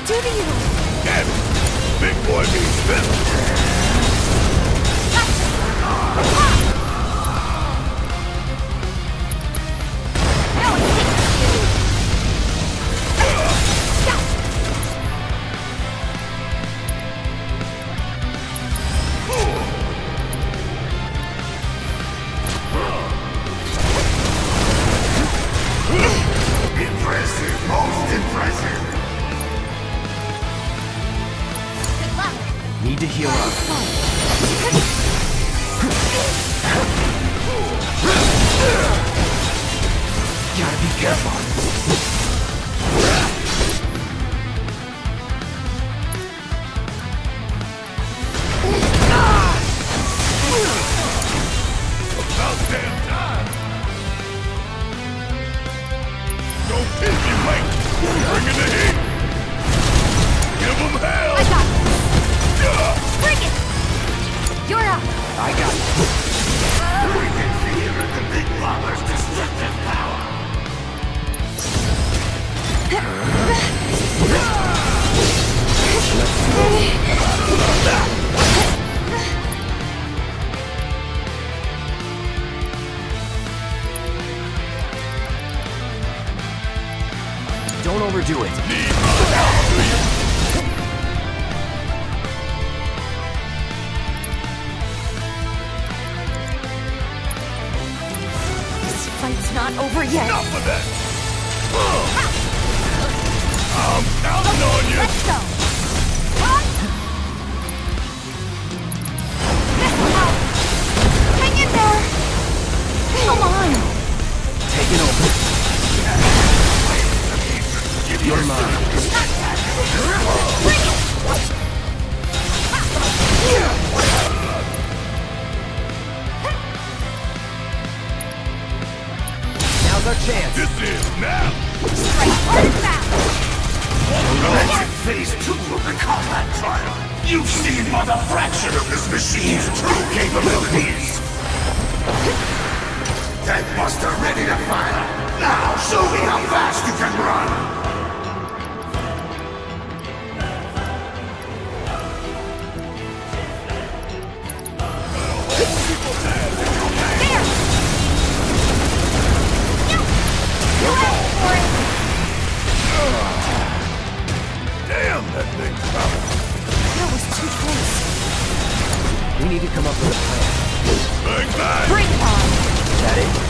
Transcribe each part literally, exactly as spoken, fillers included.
do to you? Damn it! Big boy means business! Impressive, most impressive. Good luck. Need to heal up. Gotta be careful. About damn time! Don't keep me wait! Bring in the heat! Give them hell! I got it. Bring it. You're up. I got it. We can feel the Big Bomber's destructive power. Don't overdo it. Need my help, do you? This fight's not over yet. Enough of that! I'm counting on you! Let's go. Huh? This will help. Hang in there. Come on. Take it over. You're mine. Bring it. Now's our chance. This is now! Straight hard and fast. That's phase two of the combat trial. You've seen but a fraction of this machine's true capabilities. Tankbuster ready to fire. Now show me how fast you can run. There. You. You asked for it. Damn, that thing's powerful! That was too close. We need to come up with a plan. Bang, bang! Bring it on. Is that it?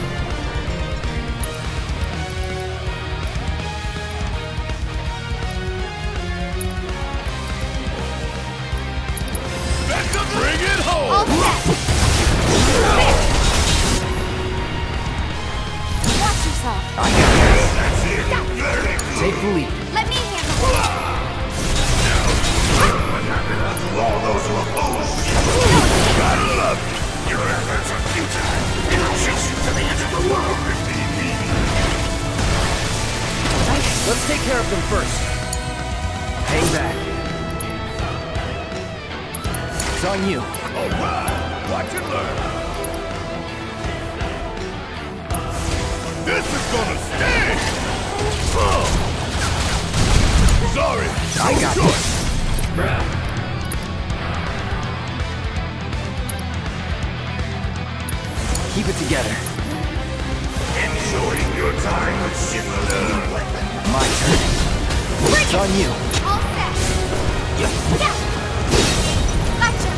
Bring it home! All set. There. Watch yourself. I got it. That's it. Very good. Take the lead. Let me handle it. What happened to all those who oppose you? Gotta love it! Your efforts are futile. It'll chase you to the end of the world if need be. Let's take care of them first. Hang back. It's on you. Alright! Watch and learn! This is gonna sting! Oh. Sorry! I got Good. this. Keep it together. Enjoying your time with Shimura. My turn. It's on you. All set. Yeah. Gotcha.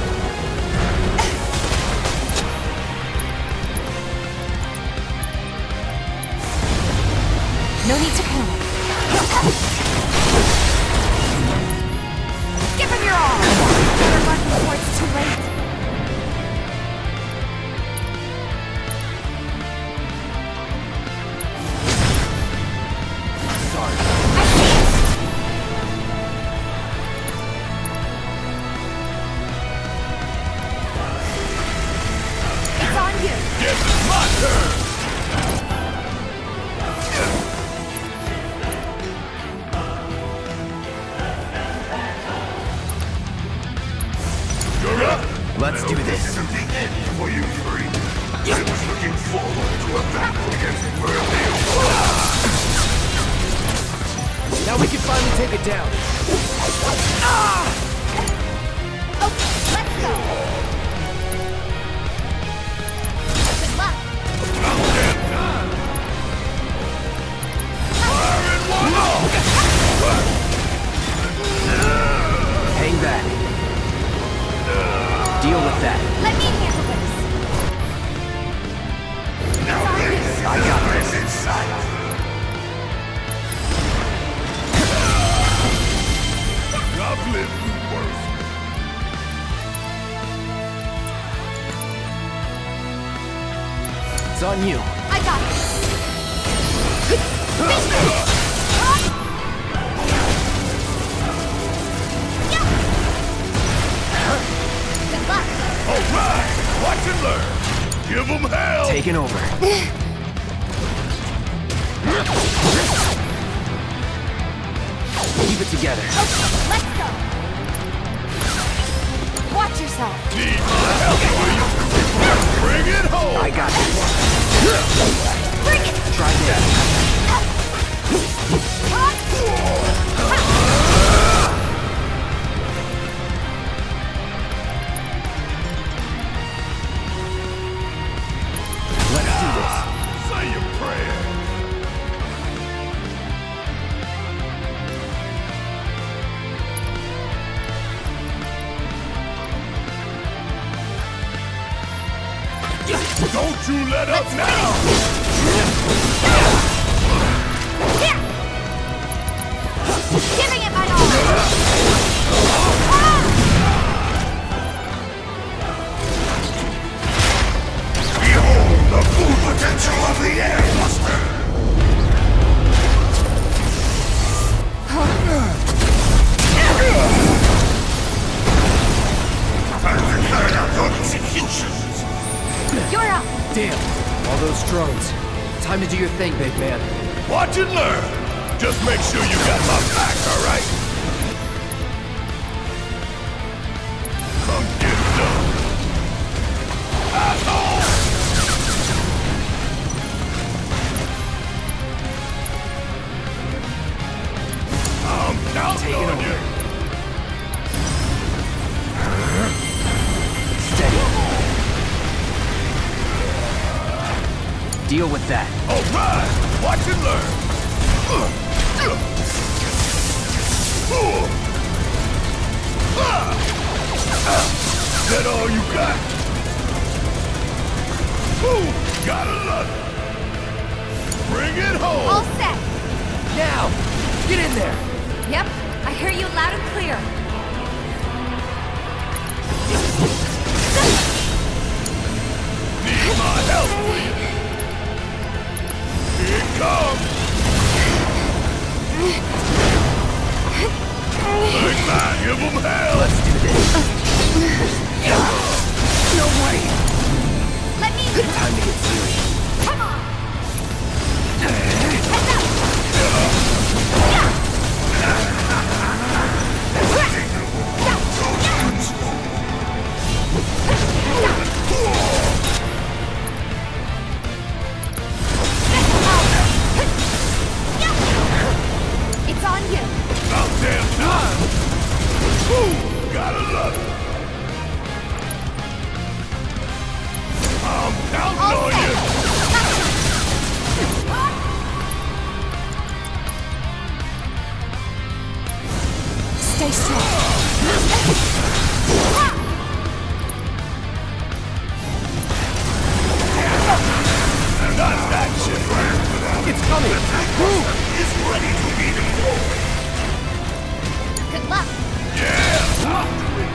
No need to panic. Give him your all. Better run before it's too late. Sorry. I see it. It's on you. Guess it's my turn! You're up! it down. Okay, let's go. Good luck. Hang back. Deal with that. Let me handle this. Now this I got is in sight. I've lived through worse. It's on you. I got this. Good luck. All right, watch and learn. Give them hell. Taking over. Keep it together. Okay, let's go. Watch yourself. Need my help, will you? Bring it home. I got this. Bring it. Try that. Let's do this. Say your prayer. Don't you let up now! Here. Giving it my all. Behold the full potential of the Air Buster! Time to carry out your executions! You're up. Damn. All those drones. Time to do your thing, big man. Watch and learn! Just make sure you got my back, alright? Come get done! Asshole! I'm counting Take it on over. you! Steady. Deal with that. Alright! Watch and learn! Is that all you got? Ooh, gotta love it! Bring it All home! set. Now! Get in there! Yep. I hear you loud and clear. Need my help, will you? Here it comes! Big man, give them hell! Let's do this. No way! Let me. Time to get serious. Come on. Heads up. It's on you. About damn time! Ooh, gotta love it! I'm counting All on set. you! Stay strong. Not that shit! It's coming! Move! Is ready to be deployed! Good luck. Yeah! Talk to me!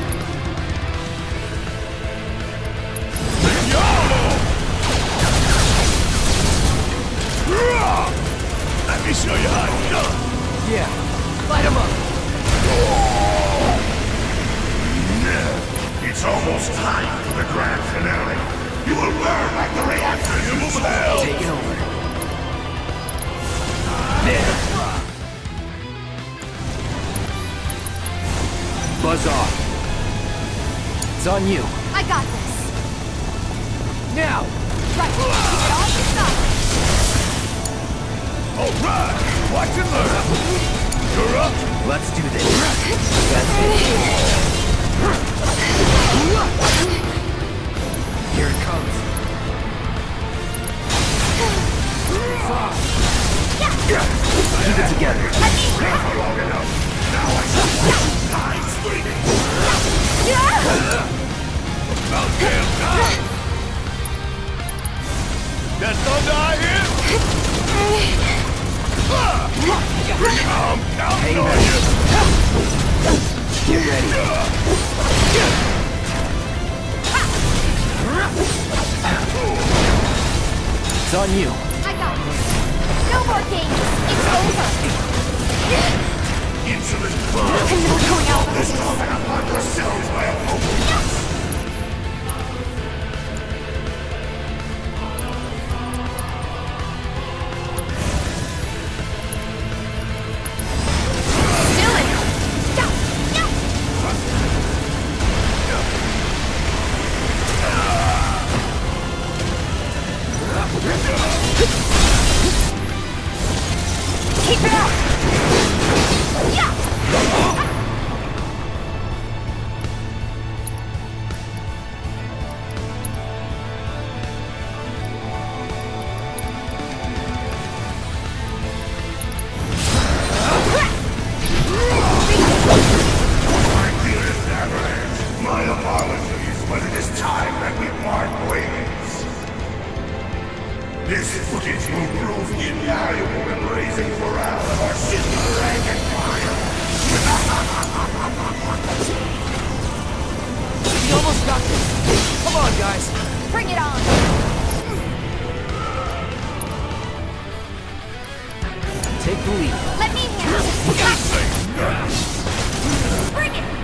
Yo! Let me show you how it's done! Yeah. Light him up! It's almost time for the grand finale. You will burn like the reactors Give you them sold. hell! Taking over. There! Buzz off. It's on you. I got this. Now! Right. Keep it all yourself. Alright! Watch and learn! You're up! Let's That's it. Here it comes. Keep it together. Never long enough. Now I shall watch you die screaming. About damn time! That thunder I hear? Ah! Bring it on! Counting on you! Get ready. It's on you. I got this. No more games. It's over. Insolent bird! I'm not going out of This this. time upon yourselves, my opponents! Still in. Stop. No. Keep it up. Yeah. My dearest Avalanche, my apologies, but it is time that we part ways. This footage will prove invaluable in raising morale of our silver rank and fire. We almost got this. Come on, guys. Bring it on. Take the lead. Let me handle it. Bring it.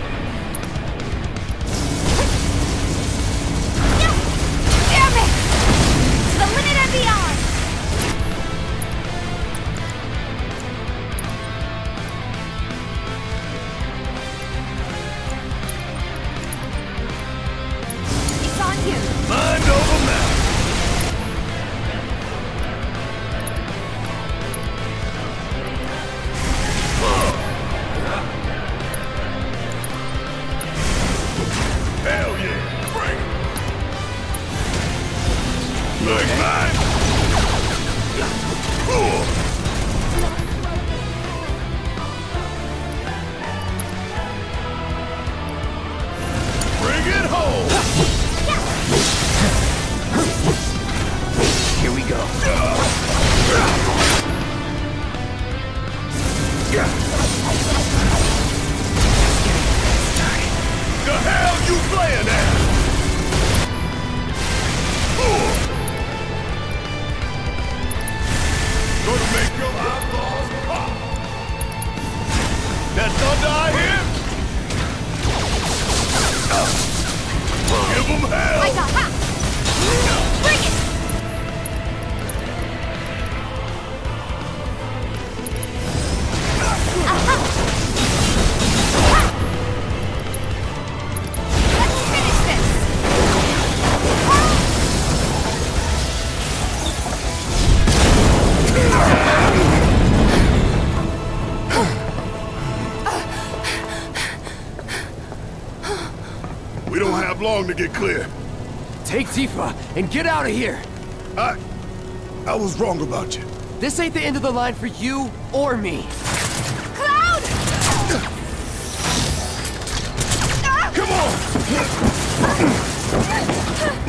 No. Damn it. To the limit and beyond. It's on you. Mind over matter! Hell yeah! Bring it! Like mine! Cool! Bring it home! Here we go. The hell you playing at? Ooh. Gonna make your eyeballs pop. That thunder I hear? Give them hell. I got ha. Bring it. Aha. Ha. Let's finish this. We don't have long to get clear. Take Tifa and get out of here. I... I was wrong about you. This ain't the end of the line for you or me. Cloud. Come on!